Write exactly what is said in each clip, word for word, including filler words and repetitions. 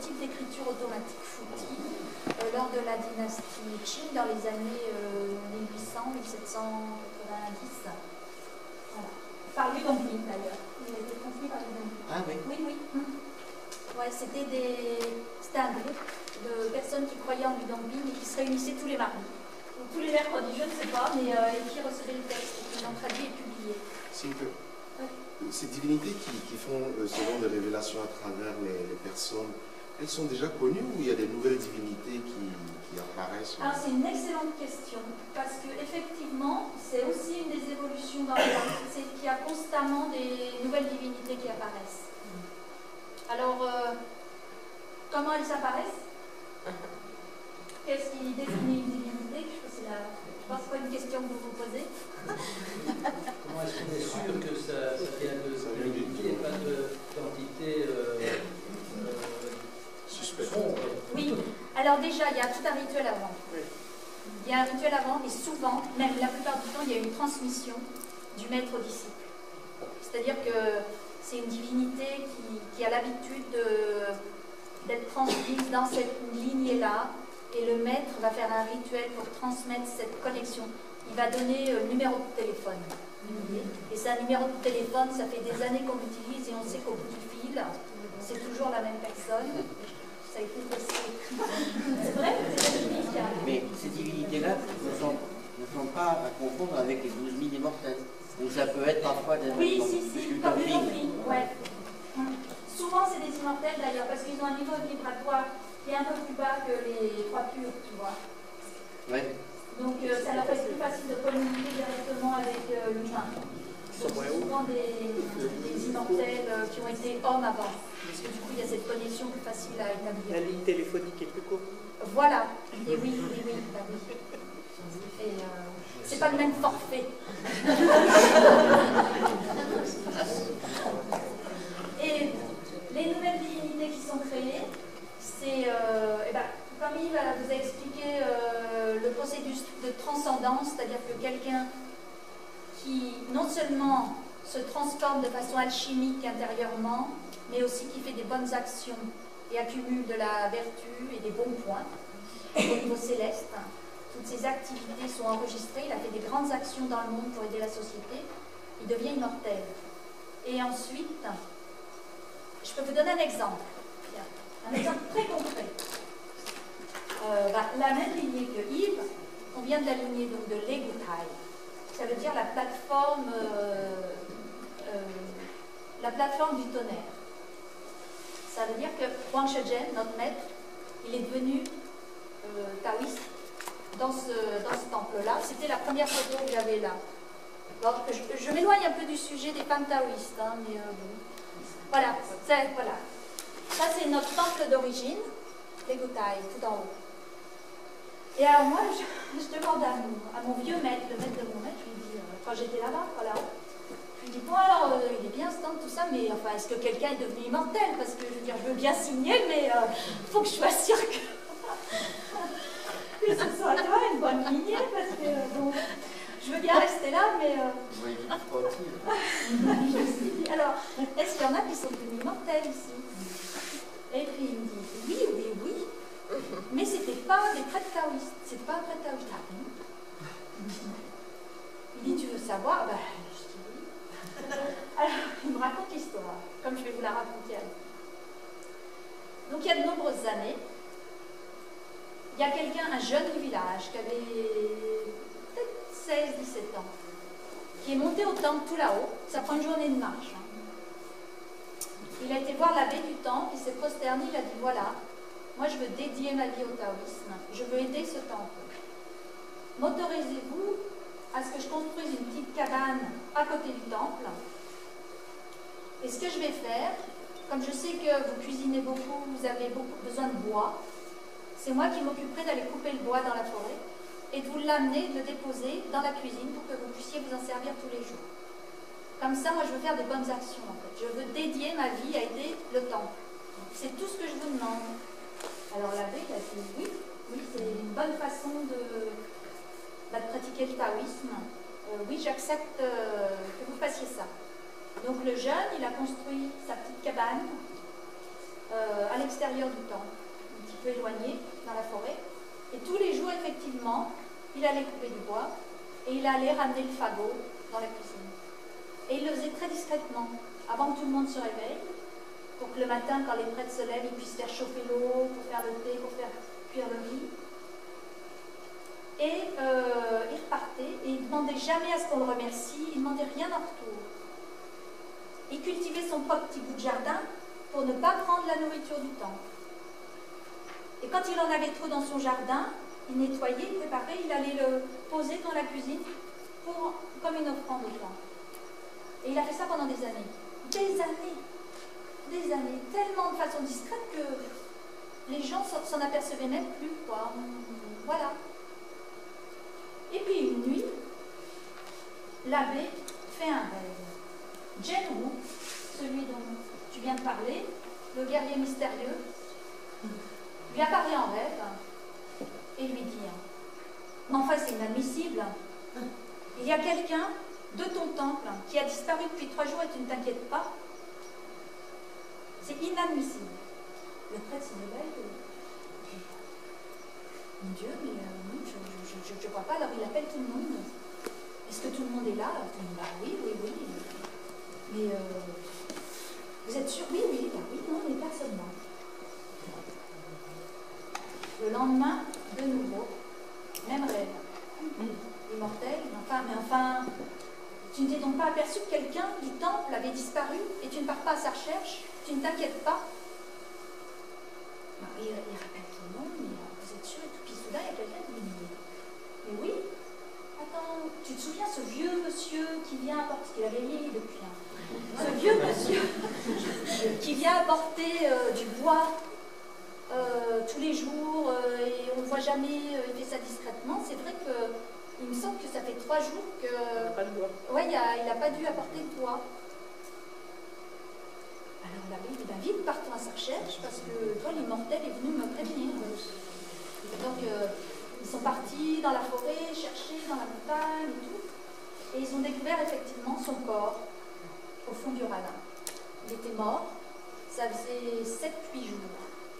type d'écriture automatique Futi euh, lors de la dynastie Qing dans les années euh, mille huit cents mille sept cent quatre-vingt-dix. Voilà. Par Liu Dongbing d'ailleurs. Il a été construit par Liu Dongbing. Ah oui. Oui, oui. Hum. Ouais, c'était des... un groupe de personnes qui croyaient en Liu Dongbing et qui se réunissaient tous les mardis. Ou tous les mercredis, je ne sais pas, mais euh, et qui recevaient le texte et qui l'ont traduit et publié. Si on peut. Ces divinités qui, qui font euh, ce genre de révélation à travers les, les personnes, elles sont déjà connues ou il y a des nouvelles divinités qui, qui apparaissent? Alors c'est une excellente question, parce que effectivement, c'est aussi une des évolutions dans le monde, c'est qu'il y a constamment des nouvelles divinités qui apparaissent. Alors, euh, comment elles apparaissent? Qu'est-ce qui définit une divinité? Je pense que c'est la... Je pense pas une question que vous vous posez. Comment est-ce qu'on est sûr que ça, ça vient de divinité et pas d'entité euh, euh, suspecte? Oui, alors déjà, il y a tout un rituel avant. Il y a un rituel avant et souvent, même la plupart du temps, il y a une transmission du maître au disciple. C'est-à-dire que c'est une divinité qui, qui a l'habitude d'être transmise dans cette lignée-là. Et le maître va faire un rituel pour transmettre cette connexion. Il va donner le numéro de téléphone. Et c'est un numéro de téléphone, ça fait des années qu'on l'utilise et on sait qu'au bout du fil, c'est toujours la même personne. Ça a été testé. C'est vrai, c'est unique. Mais ces divinités-là ne sont, ne sont pas à confondre avec les douze mille immortels. Donc ça peut être parfois des... Oui, si, si, comme les compris. Ouais. Souvent, c'est des immortels d'ailleurs, parce qu'ils ont un niveau vibratoire qui est un peu plus bas que les trois purs, tu vois. Ouais. Donc euh, ça leur fait plus facile de communiquer directement avec euh, l'humain. C'est souvent des, des immortels euh, qui ont été hommes avant. Parce que du coup, il y a cette connexion plus facile à établir. La ligne téléphonique est plus courte. Voilà. Et oui, oui, oui. Bah oui. Et euh, c'est pas le même forfait. Et les nouvelles divinités qui sont créées, c'est, euh, eh ben, comme Yves vous a expliqué euh, le processus de transcendance, c'est-à-dire que quelqu'un qui non seulement se transforme de façon alchimique intérieurement, mais aussi qui fait des bonnes actions et accumule de la vertu et des bons points au niveau céleste. Toutes ces activités sont enregistrées, il a fait des grandes actions dans le monde pour aider la société, il devient immortel. Et ensuite, je peux vous donner un exemple. Un exemple très concret. Euh, bah, la même lignée que Yves, on vient de la lignée donc, de Legutai. Ça veut dire la plateforme, euh, euh, la plateforme du tonnerre. Ça veut dire que Huang Shenzhen, notre maître, il est devenu euh, taoïste dans ce, dans ce temple-là. C'était la première photo que j'avais là. Alors, je, je m'éloigne un peu du sujet des femmes taoïstes, hein, mais euh, bon. Voilà, voilà. Ça, c'est notre temple d'origine, Legutai, tout en haut. Et alors, moi, je, je demande à mon, à mon vieux maître, le maître de mon maître, je lui dis, euh, quand j'étais là-bas, voilà, je lui dis, bon, alors, euh, il est bien ce temple, tout ça, mais enfin, est-ce que quelqu'un est devenu immortel? Parce que, je veux dire, je veux bien signer, mais il euh, faut que je sois sûre que, que ce soit toi une bonne lignée, parce que, euh, bon, je veux bien rester là, mais... Euh, oui, je me suis dit, alors, est-ce qu'il y en a qui sont devenus immortels ici? Et puis il me dit, oui, oui, oui, mais c'était pas des prêtres taoïstes, c'était pas un prêtre taoïste. Ah bon? Il dit, tu veux savoir? Ben, je dis oui. Alors, il me raconte l'histoire, comme je vais vous la raconter à vous. Donc, il y a de nombreuses années, il y a quelqu'un, un jeune du village, qui avait peut-être seize dix-sept ans, qui est monté au temple tout là-haut, ça prend une journée de marche. Hein. Il a été voir l'abbé du temple, il s'est prosterné, il a dit, voilà, moi je veux dédier ma vie au taoïsme, je veux aider ce temple. M'autorisez-vous à ce que je construise une petite cabane à côté du temple? Et ce que je vais faire, comme je sais que vous cuisinez beaucoup, vous avez beaucoup besoin de bois, c'est moi qui m'occuperai d'aller couper le bois dans la forêt et de vous l'amener, de le déposer dans la cuisine pour que vous puissiez vous en servir tous les jours. Comme ça, moi, je veux faire des bonnes actions, en fait. Je veux dédier ma vie à aider le temple. C'est tout ce que je vous demande. Alors, l'abbé, il a dit, oui, oui, c'est une bonne façon de, bah, de pratiquer le taoïsme. Euh, oui, j'accepte euh, que vous fassiez ça. Donc, le jeune, il a construit sa petite cabane. euh, à l'extérieur du temple, un petit peu éloigné, dans la forêt. Et tous les jours, effectivement, il allait couper du bois et il allait ramener le fagot dans la cuisine. Et il le faisait très discrètement, avant que tout le monde se réveille, pour que le matin, quand les prêtres se lèvent, ils puissent faire chauffer l'eau, pour faire le thé, pour faire cuire le riz. Et euh, il repartait, et il ne demandait jamais à ce qu'on le remercie, il ne demandait rien en retour. Il cultivait son propre petit bout de jardin pour ne pas prendre la nourriture du temple. Et quand il en avait trop dans son jardin, il nettoyait, il préparait, il allait le poser dans la cuisine pour, comme une offrande au temple. Et il a fait ça pendant des années. Des années. Des années. Tellement de façon discrète que les gens s'en apercevaient même plus, quoi. Voilà. Et puis une nuit, l'abbé fait un rêve. Genwu, celui dont tu viens de parler, le guerrier mystérieux, lui a parlé en rêve et lui dit « Mais enfin, c'est inadmissible. Il y a quelqu'un de ton temple qui a disparu depuis trois jours et tu ne t'inquiètes pas. C'est inadmissible. » Le prêtre se réveille et dit « Mon Dieu, mais euh, non, je ne vois pas. » Alors il appelle tout le monde. « Est-ce que tout le monde est là ?» Tout le monde dit bah, « Oui, oui, oui. Mais euh, vous êtes sûr ?»« Oui, oui, bah, oui, non, mais personne là. » Le lendemain, de nouveau, même rêve. Immortel, enfin, mais enfin, tu ne t'es donc pas aperçu que quelqu'un du temple avait disparu et tu ne pars pas à sa recherche, tu ne t'inquiètes pas. Il, il rappelle tout le monde, mais vous êtes sûr et tout. Puis soudain, il y a quelqu'un qui lui dit mais oui, attends, tu te souviens ce vieux monsieur qui vient apporter, qu'il avait vieilli depuis, hein, ce vieux monsieur qui vient apporter euh, du bois euh, tous les jours euh, et on ne voit jamais, euh, il fait ça discrètement. C'est vrai que il me semble que ça fait trois jours que. Il n'a pas de bois. Ouais, il n'a pas dû apporter de bois. Alors l'abbé dit ben, vite, partons à sa recherche parce que toi, l'immortel est venu me prévenir. Donc euh, ils sont partis dans la forêt, chercher dans la montagne et tout. Et ils ont découvert effectivement son corps au fond du ravin. Il était mort, ça faisait sept huit jours.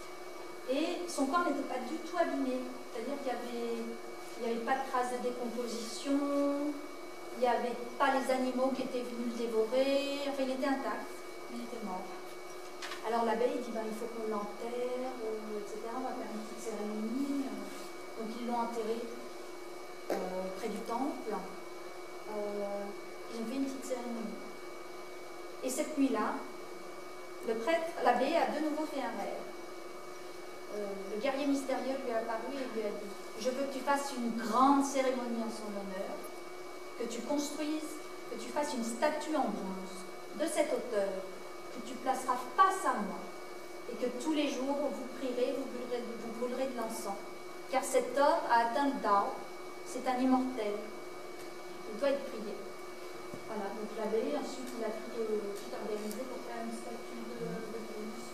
Et son corps n'était pas du tout abîmé. C'est-à-dire qu'il y avait. Il n'y avait pas de traces de décomposition, il n'y avait pas les animaux qui étaient venus le dévorer, enfin il était intact, il était mort. Alors l'abbé dit ben, il faut qu'on l'enterre, euh, et cetera. On va faire une petite cérémonie. Euh, donc ils l'ont enterré euh, près du temple. Euh, ils ont fait une petite cérémonie. Et cette nuit-là, le prêtre, l'abbé a de nouveau fait un rêve. Euh, le guerrier mystérieux lui a apparu et lui a dit je veux que tu fasses une grande cérémonie en son honneur, que tu construises, que tu fasses une statue en bronze de cette hauteur, que tu placeras face à moi, et que tous les jours vous prierez, vous brûlerez, vous brûlerez de l'encens. Car cet homme a atteint le Dao, c'est un immortel. Il doit être prié. Voilà, donc l'abbé, ensuite il a tout, euh, tout organisé pour faire une statue de, de Vénus.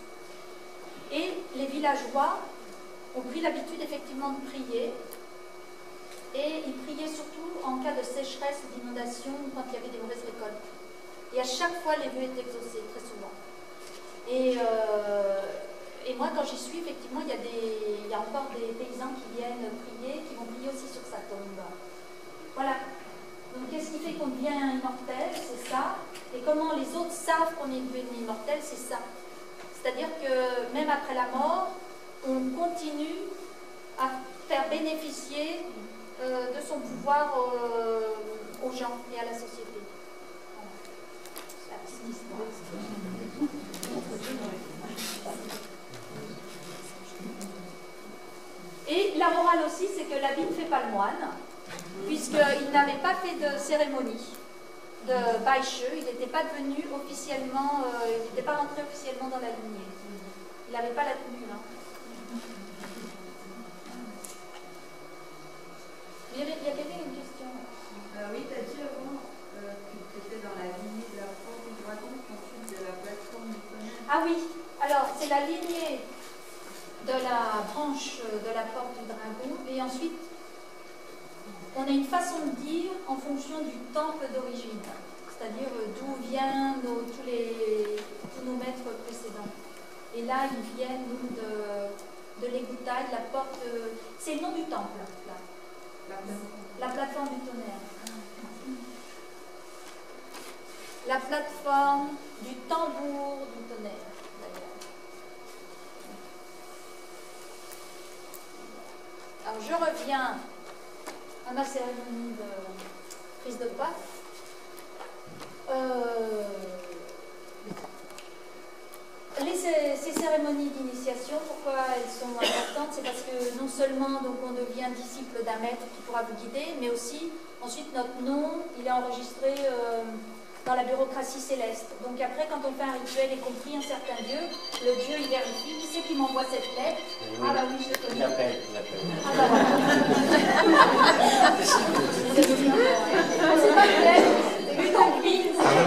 Et les villageois ont pris l'habitude effectivement de prier, et ils priaient surtout en cas de sécheresse ou d'inondation ou quand il y avait des mauvaises récoltes. Et à chaque fois, les vœux étaient exaucés, très souvent. Et, euh, et moi, quand j'y suis, effectivement, il y, a des, il y a encore des paysans qui viennent prier, qui vont prier aussi sur sa tombe. Voilà. Donc, qu'est-ce qui fait qu'on devient immortel? C'est ça. Et comment les autres savent qu'on est devenu immortel? C'est ça. C'est-à-dire que même après la mort, on continue à faire bénéficier euh, de son pouvoir euh, aux gens et à la société. Voilà. C'est la petite histoire. Et la morale aussi, c'est que l'habit ne fait pas le moine, puisqu'il n'avait pas fait de cérémonie de Baiche, il n'était pas devenu officiellement, euh, il n'était pas rentré officiellement dans la lignée. Il n'avait pas la tenue, hein. Il y a, il y a quelqu'un qui a une question. Euh, oui, tu as dit avant euh, que tu étais dans la lignée de la porte du dragon, puis ensuite de la plateforme du tonnerre. Ah oui, alors c'est la lignée de la branche de la porte du dragon, et ensuite on a une façon de dire en fonction du temple d'origine, c'est-à-dire d'où viennent nos, tous, les, tous nos maîtres précédents. Et là, ils viennent donc de, de l'égoutail, la porte. Euh, c'est le nom du temple, là. La, la plateforme du tonnerre. La plateforme du tambour du tonnerre, d'ailleurs. Alors, je reviens à ma cérémonie de prise de Pâques. Euh, les, ces cérémonies d'initiation, pourquoi elles sont importantes? C'est parce que non seulement donc, on devient disciple d'un maître qui pourra vous guider, mais aussi, ensuite, notre nom, il est enregistré euh, dans la bureaucratie céleste. Donc après, quand on fait un rituel, y compris un certain dieu, le dieu, il vérifie, qui c'est qui m'envoie cette lettre? Oui. Ah bah oui, je le connais. Il appelle, il appelle. Ah bah voilà. C'est pas une lettre, une compile.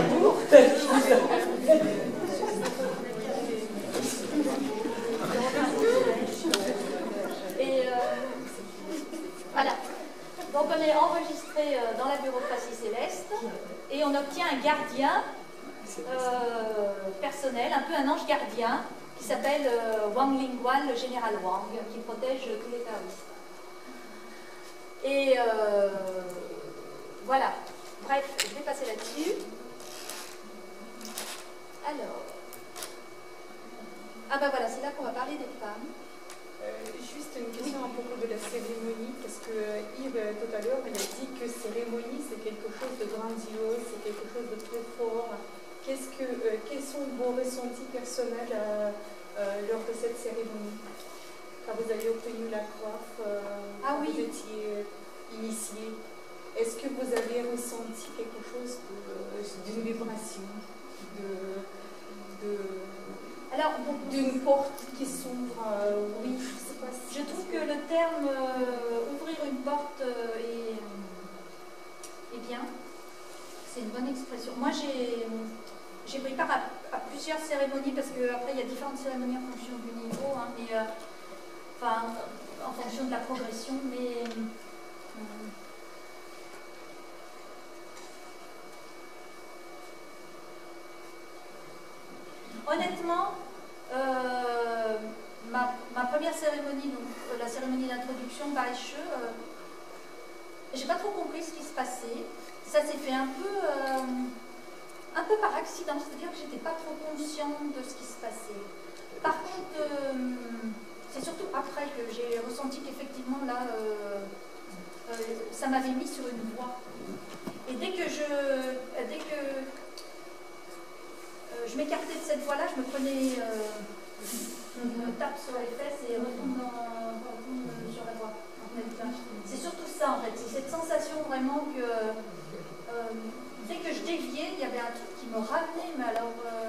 Et euh, voilà. Donc on est enregistré dans la bureaucratie céleste et on obtient un gardien euh, personnel, un peu un ange gardien, qui s'appelle euh, Wang Lingguan, le général Wang, qui protège tous les taoïstes. Et euh, voilà. Bref, je vais passer là-dessus. Alors. Ah ben voilà, c'est là qu'on va parler des femmes. Euh, juste une question à propos de la cérémonie, parce que Yves, tout à l'heure, il a dit que cérémonie, c'est quelque chose de grandiose, c'est quelque chose de très fort. Qu'est-ce que, euh, quels sont vos ressentis personnels euh, euh, lors de cette cérémonie? Quand vous avez obtenu la coiffe, euh, ah, quand oui. vous étiez initié, est-ce que vous avez ressenti quelque chose d'une vibration, de, de, d'une porte qui s'ouvre? euh, Oui, je sais pas si je trouve que le terme euh, ouvrir une porte euh, est, est bien. C'est une bonne expression. Moi, j'ai j'ai pris part à, à plusieurs cérémonies parce qu'après, il y a différentes cérémonies en fonction du niveau, hein, mais, euh, enfin, en fonction de la progression, mais euh, honnêtement, euh, ma, ma première cérémonie, donc euh, la cérémonie d'introduction, Baishe, euh, j'ai pas trop compris ce qui se passait. Ça s'est fait un peu, euh, un peu par accident, c'est-à-dire que j'étais pas trop consciente de ce qui se passait. Par contre, euh, c'est surtout après que j'ai ressenti qu'effectivement là, euh, euh, ça m'avait mis sur une voie. Et dès que je, dès que euh, je m'écartais de cette voie-là, je me prenais euh, une tape sur les fesses et retourne, dans, retourne sur la voie. C'est surtout ça en fait, c'est cette sensation vraiment que euh, dès que je déviais, il y avait un truc qui me ramenait, mais alors euh,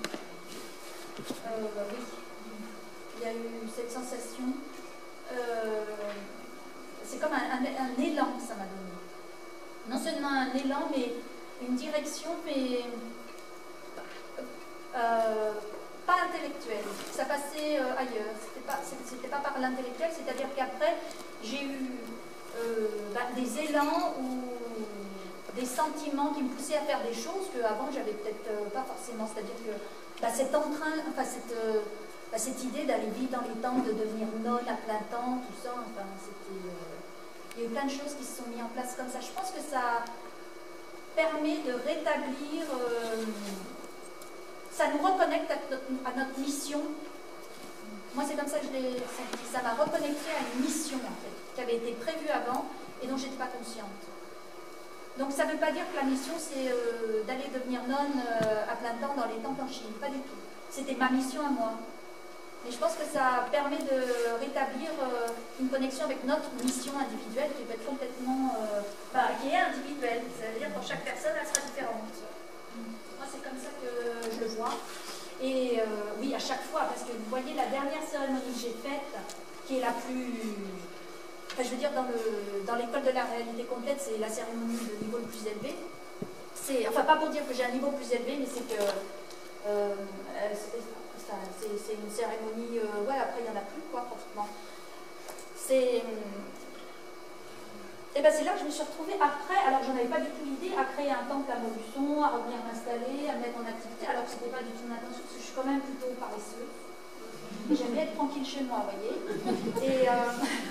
euh, oui, il y a eu cette sensation, euh, c'est comme un, un, un élan que ça m'a donné. Non seulement un élan, mais une direction, mais euh, pas intellectuelle. Ça passait euh, ailleurs. C'était pas, c'était pas par l'intellectuel, c'est-à-dire qu'après, j'ai eu euh, bah, des élans ou des sentiments qui me poussaient à faire des choses qu'avant, j'avais peut-être euh, pas forcément. C'est-à-dire que bah, cet entrain, enfin, cette, euh, bah, cette idée d'aller vivre dans les temps, de devenir nonne à plein temps, tout ça, enfin, c'était... Euh, il y a eu plein de choses qui se sont mises en place comme ça. Je pense que ça permet de rétablir, euh, ça nous reconnecte à notre, à notre mission. Moi, c'est comme ça que je l'ai senti. Ça m'a reconnecté à une mission, en fait, qui avait été prévue avant et dont je n'étais pas consciente. Donc, ça ne veut pas dire que la mission, c'est euh, d'aller devenir nonne euh, à plein temps dans les temples en Chine. Pas du tout. C'était ma mission à moi. Mais je pense que ça permet de rétablir euh, une connexion avec notre mission individuelle qui peut être complètement... Euh, bah, qui est individuelle. C'est-à-dire que pour chaque personne, elle sera différente. Moi, c'est comme ça que je le vois. Et euh, oui, à chaque fois, parce que vous voyez, la dernière cérémonie que j'ai faite, qui est la plus... Enfin, je veux dire, dans, le, dans l'école de la réalité complète, c'est la cérémonie de niveau le plus élevé. C'est, enfin, pas pour dire que j'ai un niveau plus élevé, mais c'est que... Euh, c'est, c'est une cérémonie... Euh, ouais, après, il n'y en a plus, quoi, pratiquement. C'est... Et ben c'est là que je me suis retrouvée après, alors j'en avais pas du tout l'idée, à créer un temple à Montluçon, à revenir m'installer, à me mettre en activité, alors que c'était pas du tout mon intention, parce que je suis quand même plutôt paresseuse. Et j'aime bien être tranquille chez moi, vous voyez. Et... Euh...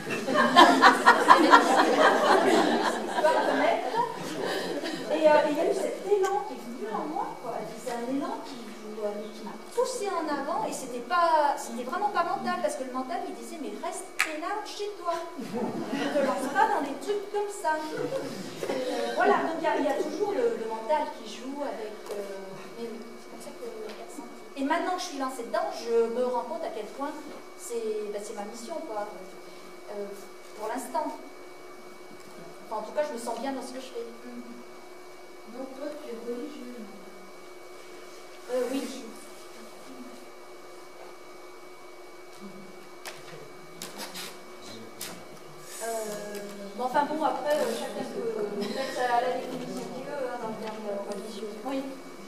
Et euh, il y a eu cet élan qui est venu en moi, quoi. C'est un élan qui, euh, qui m'a poussé en avant, et c'était pas, c'était vraiment pas mental, parce que le mental il disait mais reste là chez toi, ne te lance pas dans des trucs comme ça. Euh, voilà, donc il y, y a toujours le, le mental qui joue avec. Euh, mais oui, c'est comme ça que. Et maintenant que je suis lancée dedans, je me rends compte à quel point c'est ben, ma mission, quoi. Euh, pour l'instant. Enfin, en tout cas, je me sens bien dans ce que je fais. Donc toi, tu es religieux? Euh, oui. Euh, bon, enfin bon, après, euh, chacun peut mettre à la définition qu'il veut hein, dans le terme religieux. Oui.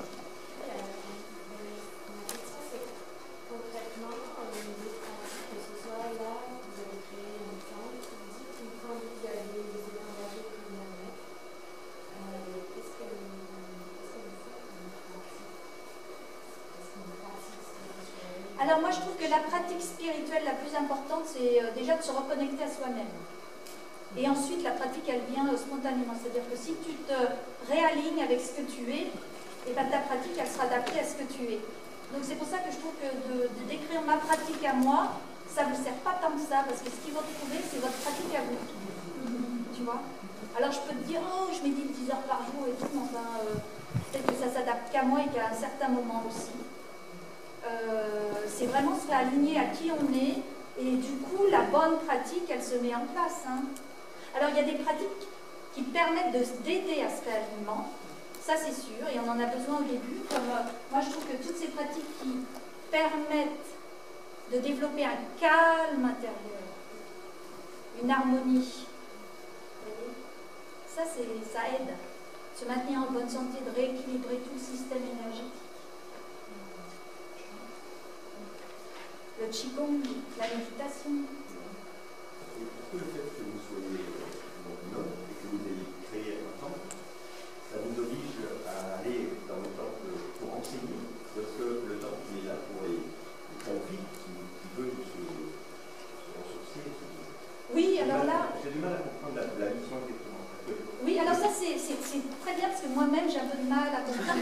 Ma question, c'est concrètement, au niveau pratique, que ce soit là, vous avez créé un centre, vous dites qu'une fois que vous avez des engagés comme la mer, qu'est-ce que Alors moi je trouve que la pratique spirituelle la plus importante c'est euh, déjà de se reconnecter à soi-même. Et ensuite la pratique elle vient euh, spontanément. C'est-à-dire que si tu te réalignes avec ce que tu es, et ben, ta pratique elle sera adaptée à ce que tu es. Donc c'est pour ça que je trouve que de, de décrire ma pratique à moi, ça ne vous sert pas tant que ça, parce que ce qu'il faut trouver c'est votre pratique à vous. Tu vois? Alors je peux te dire, oh je médite dix heures par jour et tout, mais enfin euh, peut-être que ça s'adapte qu'à moi et qu'à un certain moment aussi. Euh, c'est vraiment se réaligner à qui on est et du coup la bonne pratique elle se met en place hein. Alors il y a des pratiques qui permettent d'aider à ce réalignement, ça c'est sûr, et on en a besoin au début comme, euh, moi je trouve que toutes ces pratiques qui permettent de développer un calme intérieur, une harmonie, vous voyez, ça, ça aide se maintenir en bonne santé, de rééquilibrer tout le système énergétique. Le qigong, la méditation. Est-ce que le fait que vous soyez donc nonne et que vous ayez créé un temple, ça vous oblige à aller dans le temple pour enseigner? Ou est-ce que le temple est là pour les, les convicts qui, qui veulent se, se ressourcer? Oui, alors là... J'ai du mal à comprendre la, la mission exactement. Oui, alors ça c'est très bien parce que moi-même j'ai un peu de mal à comprendre.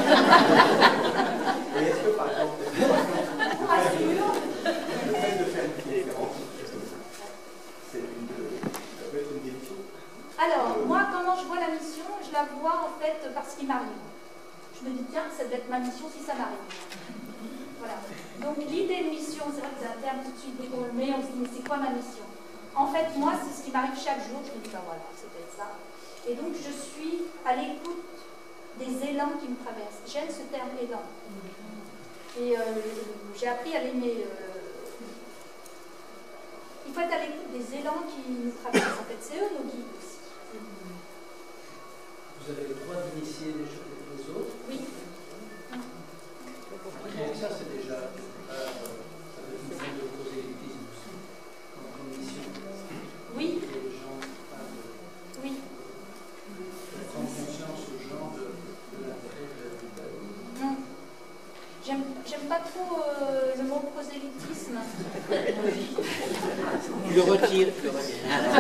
Et est-ce que par exemple, je vous rassure, le fait de faire une conférence, c'est une, ça peut être une mission? Alors, moi, comment je vois la mission, je la vois en fait par ce qui m'arrive. Je me dis, tiens, ça doit être ma mission si ça m'arrive. Voilà. Donc, l'idée de mission, c'est vrai que c'est un terme tout de suite, dès qu'on le met, on se dit, mais c'est quoi ma mission? En fait, moi, c'est ce qui m'arrive chaque jour. Je me dis, ben voilà, c'est peut-être ça. Et donc, je suis à l'écoute des élans qui me traversent. J'aime ce terme élan. Et euh, j'ai appris à l'aimer. Euh, il faut être à l'écoute des élans qui nous traversent. En fait, c'est eux nos guides aussi. Vous avez le droit d'initier les, les autres? Oui. Rien que ça, c'est déjà euh, ça veut dire une forme de prosélytisme aussi, en mission. Oui. Les gens parlent de, oui. de prendre conscience aux gens de, de l'intérêt de la vie. Non. J'aime pas trop euh, le mot prosélytisme. Tu le retires, tu le retires.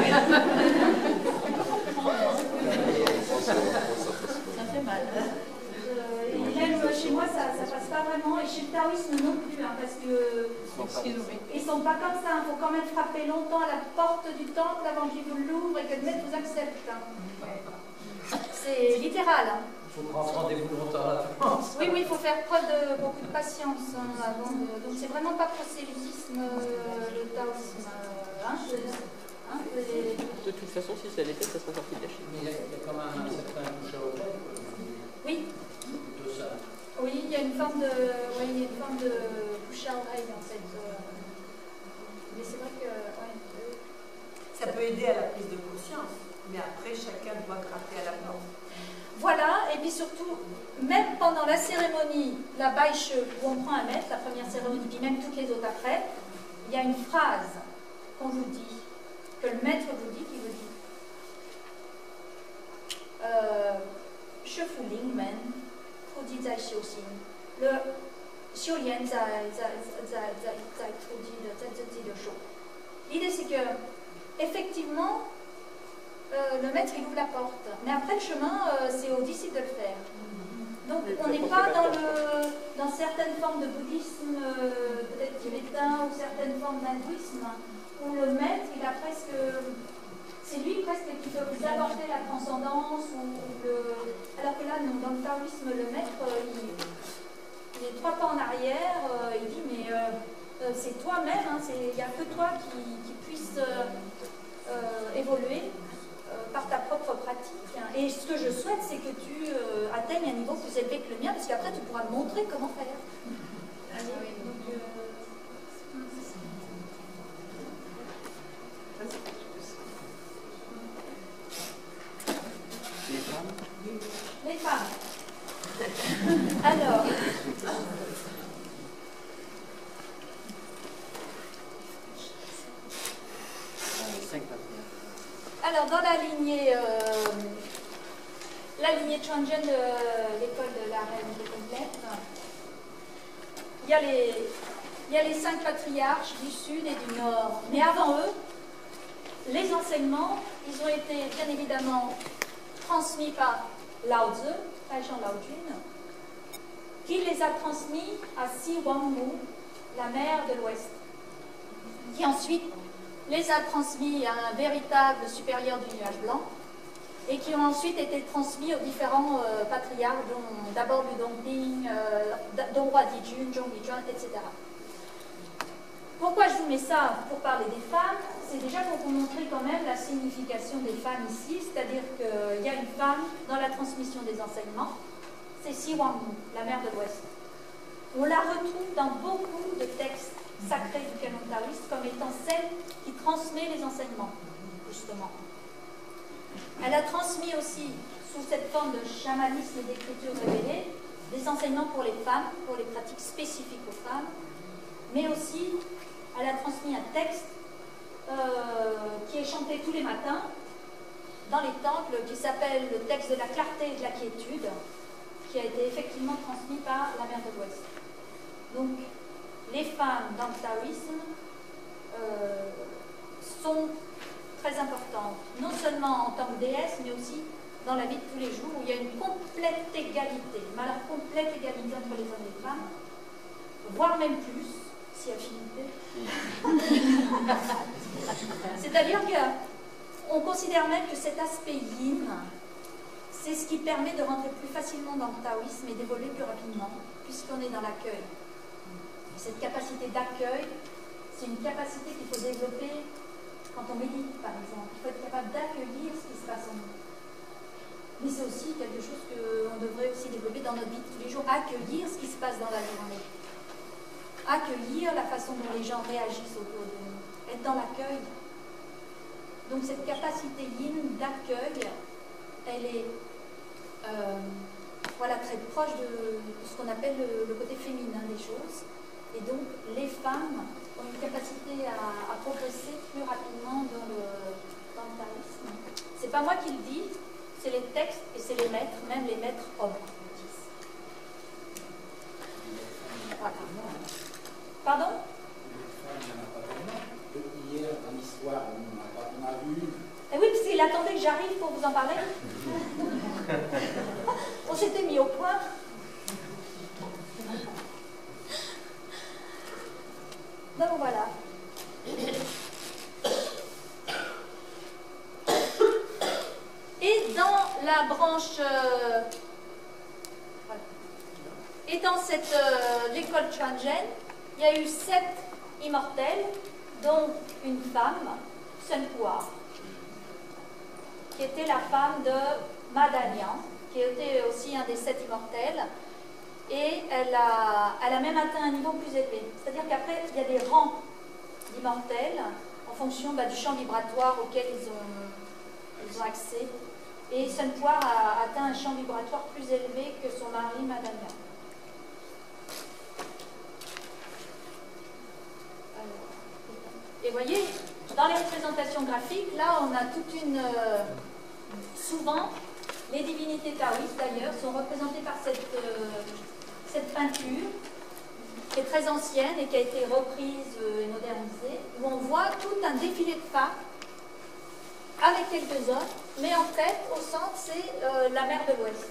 Ça fait mal. Euh, et même chez moi, ça, ça passe pas vraiment. Et chez le taoïsme non plus, hein, parce que ils sont pas comme ça. Il faut quand même frapper longtemps à la porte du temple avant qu'ils vous l'ouvrent et que le maître vous accepte. Hein. C'est littéral. Hein. Il faut prendre rendez-vous longtemps à l'avance. Oui, oui, il faut faire preuve de beaucoup de patience hein, avant de... Donc c'est vraiment pas prosélytisme euh, le taoïsme. Euh, hein, je... hein, les... De toute façon, si ça l'était, ça serait sorti de la Chine. Mais il y, a, il y a quand même un certain bouche à oreille. Oui. Plutôt ça. Oui, il y a une forme de, oui, il y a une forme de bouche à oreille en fait. Mais c'est vrai que... Ouais. Ça peut aider à la prise de conscience, mais après chacun doit gratter à la porte. Voilà, et puis surtout, même pendant la cérémonie, la baiche, où on prend un maître, la première cérémonie, puis même toutes les autres après, il y a une phrase qu'on vous dit, que le maître vous dit, qui vous dit euh, Shefu Ling Men, Fu Ji Zai Xiu Xin. Le 修炼在在在在在土地的在自己的手。L'idée c'est que effectivement euh, le maître il ouvre la porte, mais après le chemin euh, c'est aux disciples de le faire. Donc on n'est pas dans le dans certaines formes de bouddhisme euh, peut-être tibétain ou certaines formes d'hindouisme où le maître il a presque c'est lui presque qui peut vous apporter la transcendance ou le alors que là non, dans le taoïsme le maître il, il est trois pas en arrière, euh, il dit mais euh, euh, c'est toi-même, hein, il n'y a que toi qui, qui puisse euh, euh, évoluer euh, par ta propre pratique. Hein. Et ce que je souhaite, c'est que tu euh, atteignes un niveau plus élevé que le mien, parce qu'après tu pourras me montrer comment faire. Allez, donc, euh... Les femmes Les femmes. Alors. Alors, dans la lignée, euh, la lignée Chuanzhen de l'école de la Reine des Complètes, il y a les, il y a les cinq patriarches du Sud et du Nord. Mais avant eux, les enseignements, ils ont été bien évidemment transmis par Lao Tzu, Taishan Laojun, qui les a transmis à Si Wangmu, la mère de l'Ouest, qui ensuite les a transmis à un véritable supérieur du nuage blanc et qui ont ensuite été transmis aux différents euh, patriarches, dont d'abord Liu Dongping, euh, Donghua Dijun, Zhong Lijuan, et cetera. Pourquoi je vous mets ça pour parler des femmes? C'est déjà pour vous montrer quand même la signification des femmes ici, c'est-à-dire qu'il y a une femme dans la transmission des enseignements, c'est Si Wangmu, la mère de l'Ouest. On la retrouve dans beaucoup de textes sacrée du canon taoïste comme étant celle qui transmet les enseignements, justement. Elle a transmis aussi, sous cette forme de chamanisme et d'écriture révélée, des enseignements pour les femmes, pour les pratiques spécifiques aux femmes, mais aussi, elle a transmis un texte euh, qui est chanté tous les matins dans les temples, qui s'appelle le texte de la clarté et de la quiétude, qui a été effectivement transmis par la mère de l'Ouest. Donc, les femmes dans le taoïsme euh, sont très importantes, non seulement en tant que déesses, mais aussi dans la vie de tous les jours, où il y a une complète égalité, mais alors complète égalité entre les hommes et les femmes, voire même plus, si affinité. C'est-à-dire qu'on considère même que cet aspect yin, c'est ce qui permet de rentrer plus facilement dans le taoïsme et d'évoluer plus rapidement, puisqu'on est dans l'accueil. Cette capacité d'accueil, c'est une capacité qu'il faut développer quand on médite, par exemple. Il faut être capable d'accueillir ce qui se passe en nous. Mais c'est aussi quelque chose qu'on devrait aussi développer dans notre vie de tous les jours, accueillir ce qui se passe dans la journée. Accueillir la façon dont les gens réagissent autour de nous. Être dans l'accueil. Donc cette capacité yin d'accueil, elle est euh, voilà, très proche de, de ce qu'on appelle le, le côté féminin des choses. Et donc, les femmes ont une capacité à, à progresser plus rapidement dans le, dans le taoïsme. C'est pas moi qui le dis, c'est les textes et c'est les maîtres, même les maîtres hommes. Voilà. Pardon? Hier, dans l'histoire, on a vu. Eh oui, parce qu'il attendait que j'arrive pour vous en parler. On s'était mis au point. Donc voilà. Et dans la branche, euh, voilà. Et dans cette euh, l'école Chuanzhen, il y a eu sept immortels, dont une femme, Sun Hua, qui était la femme de Ma Dalian, qui était aussi un des sept immortels. Et elle a, elle a même atteint un niveau plus élevé. C'est-à-dire qu'après, il y a des rangs d'immortels en fonction bah, du champ vibratoire auquel ils ont, ils ont accès. Et Sun Hua a atteint un champ vibratoire plus élevé que son mari, Ma Dalian. Et vous voyez, dans les représentations graphiques, là, on a toute une... Euh, souvent, les divinités taoïstes, d'ailleurs, sont représentées par cette... Euh, cette peinture qui est très ancienne et qui a été reprise et modernisée, où on voit tout un défilé de femmes avec quelques hommes, mais en fait, au centre, c'est euh, la mer de l'Ouest.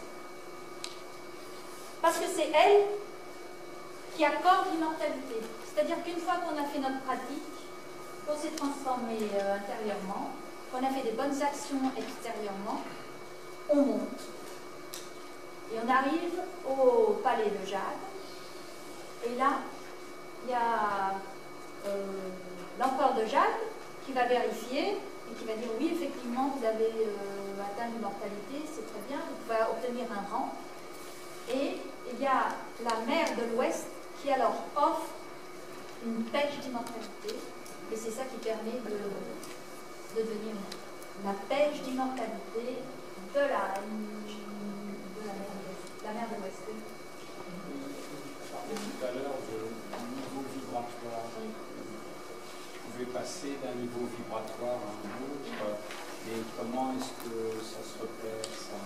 Parce que c'est elle qui accorde l'immortalité. C'est-à-dire qu'une fois qu'on a fait notre pratique, qu'on s'est transformé euh, intérieurement, qu'on a fait des bonnes actions extérieurement, on monte. Et on arrive au palais de Jade. Et là, il y a euh, l'empereur de Jade qui va vérifier et qui va dire oui, effectivement, vous avez euh, atteint l'immortalité, c'est très bien, vous pouvez obtenir un rang. Et il y a la mer de l'Ouest qui alors offre une pêche d'immortalité. Et c'est ça qui permet de, de devenir la pêche d'immortalité de la, de la mer de l'Ouest. La mer de l'Ouest. Vous parliez tout à l'heure du niveau vibratoire. Vous pouvez passer d'un niveau vibratoire à un autre, mais comment est-ce que ça se repère ça...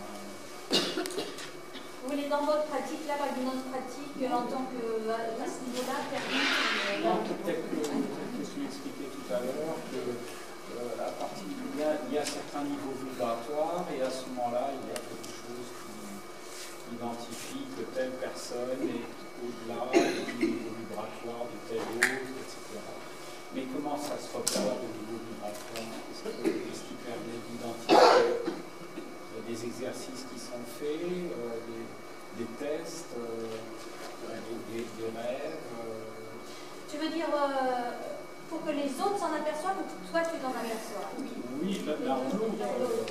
Vous voulez dans votre pratique, là, par exemple, notre pratique, en tant que, à ce niveau-là, permis... Non, peut-être que je vous expliqué tout à l'heure que euh, à partir il y, a, il y a certains niveaux vibratoires et à ce moment-là, il y a quelque chose qui identifie que telle personne est au-delà du niveau vibratoire de telle autre, et cetera. Mais comment ça se repère au niveau vibratoire? Qu'est-ce qui permet d'identifier? Il y a des exercices qui sont faits, euh, des, des tests, euh, des, des rêves. Euh... Tu veux dire euh, pour que les autres s'en aperçoivent ou que toi tu t'en aperçois? Oui, l'un ou l'autre.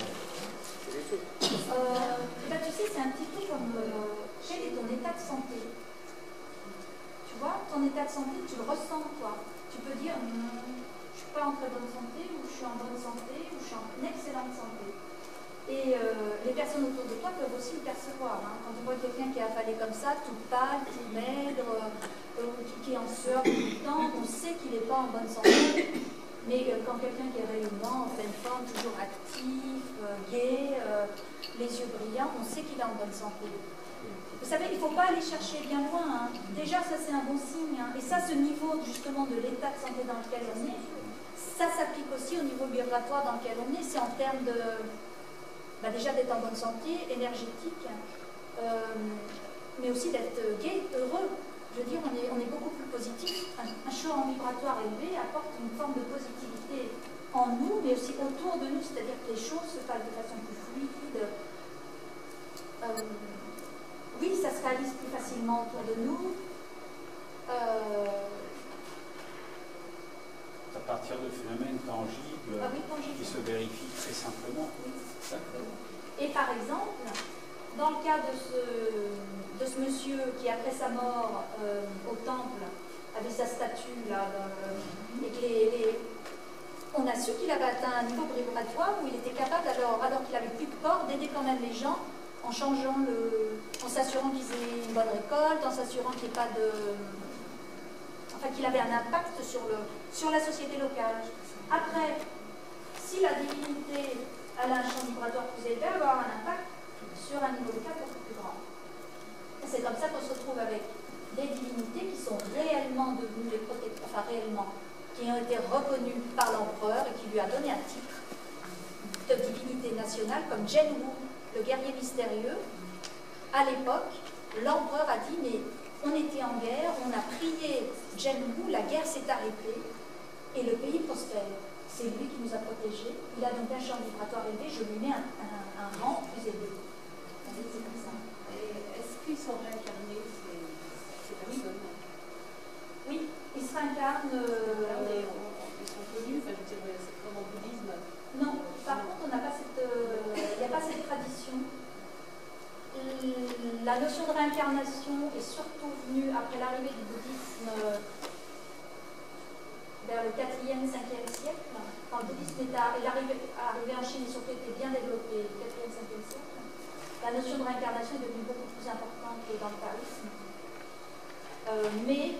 Euh, ben, tu sais, c'est un petit peu comme euh, quel est ton état de santé? Tu vois, ton état de santé, tu le ressens toi. Tu peux dire, hm, je ne suis pas en très bonne santé, ou je suis en bonne santé, ou je suis en excellente santé. Et euh, les personnes autour de toi peuvent aussi le percevoir. Hein. Quand on voit quelqu'un qui est affalé comme ça, tout pâle, tout maigre, euh, qui, qui est en sueur tout le temps, on sait qu'il n'est pas en bonne santé. Mais euh, quand quelqu'un qui est rayonnant, en pleine forme, toujours actif, euh, gai, euh, les yeux brillants, on sait qu'il est en bonne santé. Vous savez, il ne faut pas aller chercher bien loin. Hein. Déjà, ça c'est un bon signe. Hein. Et ça, ce niveau justement de l'état de santé dans lequel on est, ça s'applique aussi au niveau vibratoire dans lequel on est. C'est en termes de... Bah déjà d'être en bonne santé, énergétique, euh, mais aussi d'être gai, heureux. Je veux dire, on est, on est beaucoup plus positif. Un, un champ vibratoire élevé apporte une forme de positivité en nous, mais aussi autour de nous, c'est-à-dire que les choses se passent de façon plus fluide. Euh, oui, ça se réalise plus facilement autour de nous. Euh, à partir de phénomènes tangibles, ah oui, tangible. Qui se vérifient très simplement. Oui. D'accord. Et par exemple, dans le cas de ce, de ce monsieur qui, après sa mort euh, au temple, avait sa statue là, dans, et que les, les, on a su qu'il avait atteint un niveau vibratoire où il était capable, alors, alors qu'il n'avait plus de corps, d'aider quand même les gens en changeant le, en s'assurant qu'ils aient une bonne récolte, en s'assurant qu'il n'y ait pas de, enfin qu'il avait un impact sur le, sur la société locale. Après, si la divinité elle a un champ vibratoire plus élevé, elle va avoir un impact sur un niveau local beaucoup plus grand. C'est comme ça qu'on se retrouve avec des divinités qui sont réellement devenues les protecteurs, enfin réellement, qui ont été reconnues par l'empereur et qui lui a donné un titre de divinité nationale, comme Zhen Wu, le guerrier mystérieux. À l'époque, l'empereur a dit, mais on était en guerre, on a prié Zhen Wu, la guerre s'est arrêtée et le pays prospère. C'est lui qui nous a protégés. Il a donc un champ vibratoire élevé, je lui mets un, un, un rang plus élevé. C'est comme ça. Et est-ce qu'ils sont réincarnés, ces, ces personnes? Oui, ils se réincarnent. Euh... Ils sont connus, enfin, je veux dire, c'est comme en bouddhisme. Non, par contre, on n'a pas cette, il euh, n'y a pas cette tradition. La notion de réincarnation est surtout venue après l'arrivée du bouddhisme euh, vers le quatrième, cinquième siècle. Quand le bouddhisme est arrivé en Chine et surtout était bien développé, le quatrième, cinquième siècle, la notion de réincarnation est devenue beaucoup plus importante que dans le taoïsme. Euh, mais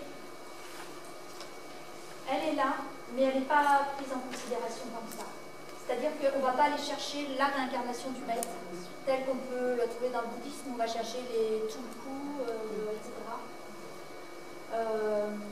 elle est là, mais elle n'est pas prise en considération comme ça. C'est-à-dire qu'on ne va pas aller chercher la réincarnation du maître, tel qu'on peut le trouver dans le bouddhisme, on va chercher les tulku, euh, et cetera. Euh, euh,